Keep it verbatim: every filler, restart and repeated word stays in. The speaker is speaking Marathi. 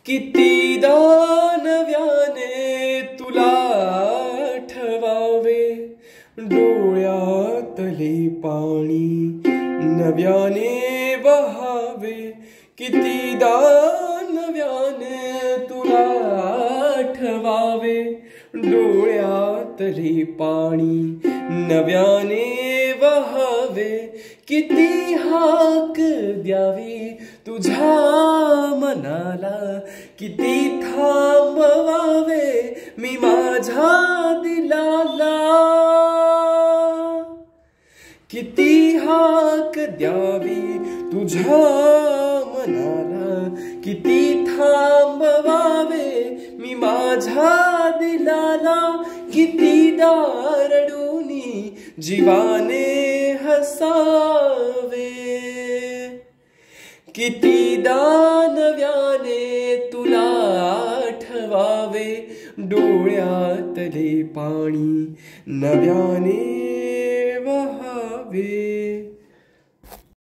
कितीदा नव्याने तुला आठवावे, डोळ्यातले पाणी नव्याने वहावे. कितीदा नव्याने तुला आठवावे, डोळ्यातले पाणी नव्याने वहावे. किती हाक द्यावी तुझ्या मनाला, किती थांबवावे मी माझ्या दिलाला. किती हाक द्यावी तुझ्या मनाला, किती थांबवावे मी माझ्या दिलाला. कितीदा रडूनी जीवाने हसावे, कितीदा नव्याने तुला आठवावे, डोळ्यातले पाणी नव्याने वहावे.